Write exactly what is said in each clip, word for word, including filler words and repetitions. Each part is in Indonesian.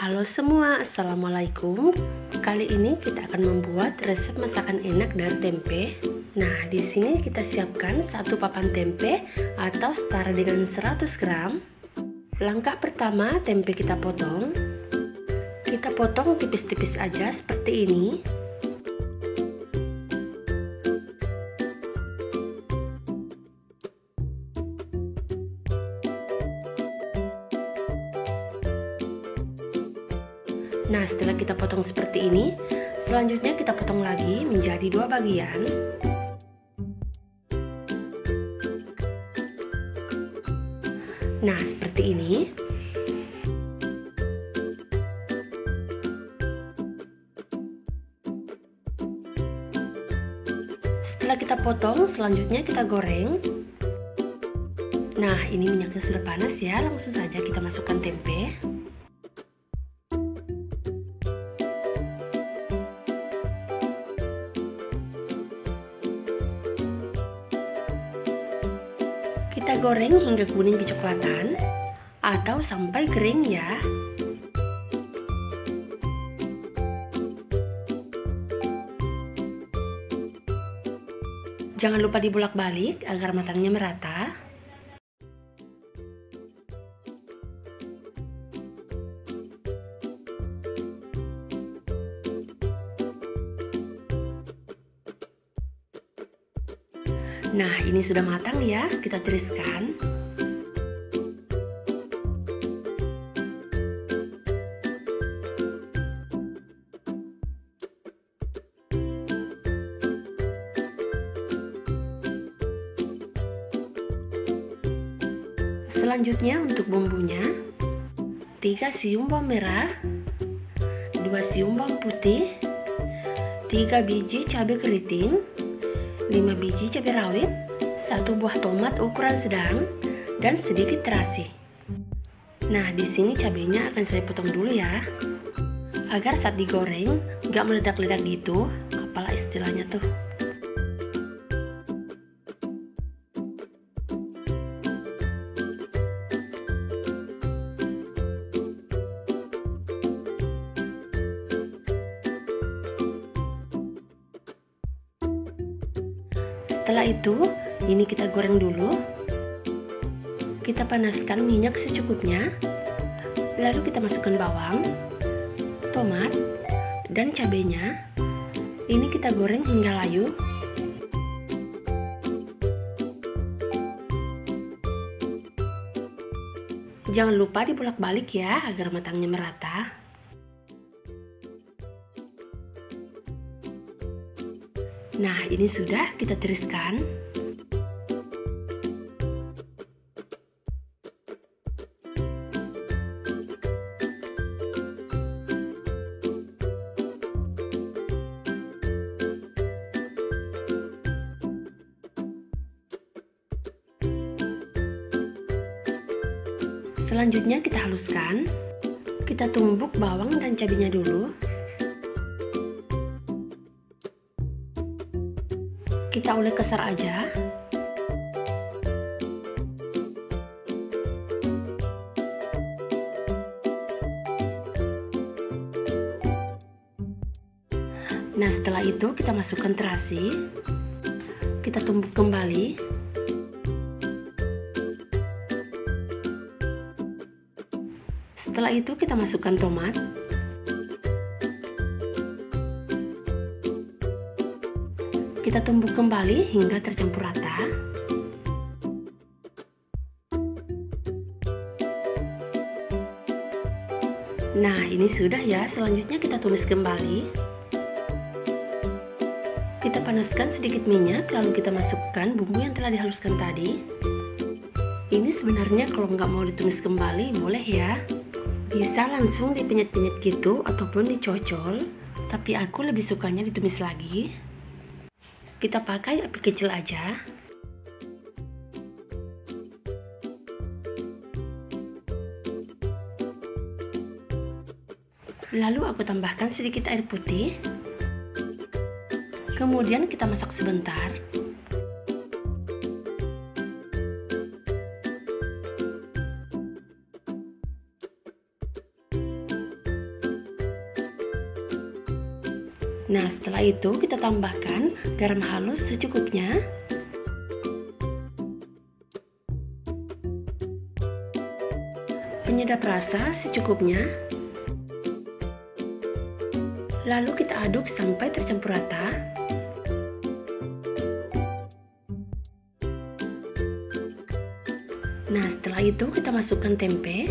Halo semua, assalamualaikum. Kali ini kita akan membuat resep masakan enak dari tempe. Nah, di sini kita siapkan satu papan tempe atau setara dengan seratus gram. Langkah pertama, tempe kita potong. Kita potong tipis-tipis aja seperti ini. Nah, setelah kita potong seperti ini, selanjutnya kita potong lagi menjadi dua bagian. Nah, seperti ini. Setelah kita potong, selanjutnya kita goreng. Nah, ini minyaknya sudah panas ya, langsung saja kita masukkan tempe. Kita goreng hingga kuning kecoklatan atau sampai kering ya. Jangan lupa dibolak-balik agar matangnya merata. Nah, ini sudah matang ya, kita tiriskan. Selanjutnya untuk bumbunya, tiga siung bawang merah, dua siung bawang putih, tiga biji cabai keriting, lima biji cabai rawit, satu buah tomat ukuran sedang, dan sedikit terasi. Nah, di sini cabainya akan saya potong dulu ya, agar saat digoreng nggak meledak-ledak gitu, apalah istilahnya tuh. Setelah itu, ini kita goreng dulu. Kita panaskan minyak secukupnya. Lalu kita masukkan bawang, tomat, dan cabenya. Ini kita goreng hingga layu. Jangan lupa dibolak-balik ya, agar matangnya merata. Nah, ini sudah kita tiriskan. Selanjutnya kita haluskan. Kita tumbuk bawang dan cabenya dulu. Kita ulek kasar aja. Nah, setelah itu kita masukkan terasi. Kita tumbuk kembali. Setelah itu kita masukkan tomat. Kita tumbuk kembali hingga tercampur rata. Nah, ini sudah ya. Selanjutnya kita tumis kembali. Kita panaskan sedikit minyak, lalu kita masukkan bumbu yang telah dihaluskan tadi. Ini sebenarnya kalau nggak mau ditumis kembali, boleh ya. Bisa langsung dipenyet-penyet gitu ataupun dicocol. Tapi aku lebih sukanya ditumis lagi. Kita pakai api kecil aja. Lalu aku tambahkan sedikit air putih. Kemudian kita masak sebentar. Nah, setelah itu kita tambahkan garam halus secukupnya. Penyedap rasa secukupnya. Lalu kita aduk sampai tercampur rata. Nah, setelah itu kita masukkan tempe.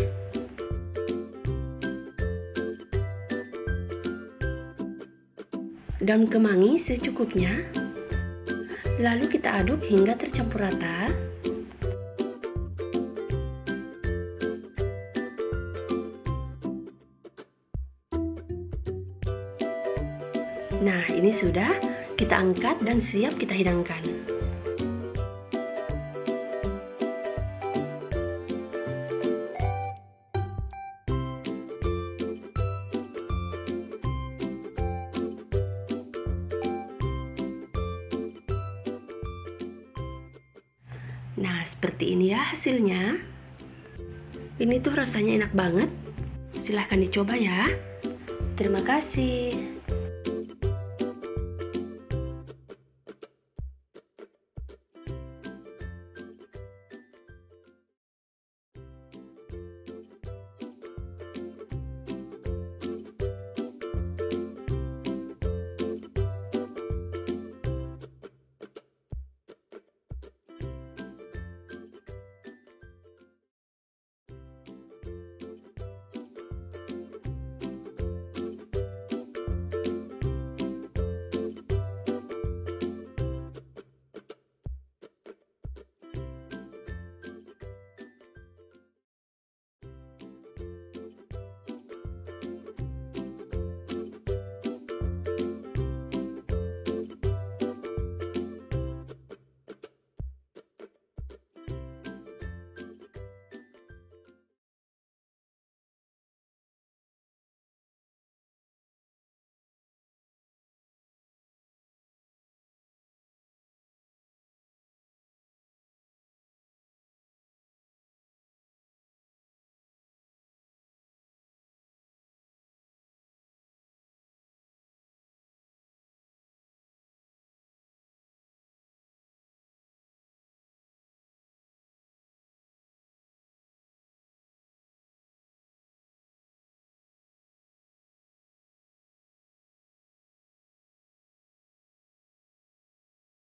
Daun kemangi secukupnya. Lalu kita aduk hingga tercampur rata. Nah, ini sudah, kita angkat dan siap kita hidangkan. Nah, seperti ini ya hasilnya. Ini tuh rasanya enak banget. Silahkan dicoba ya. Terima kasih.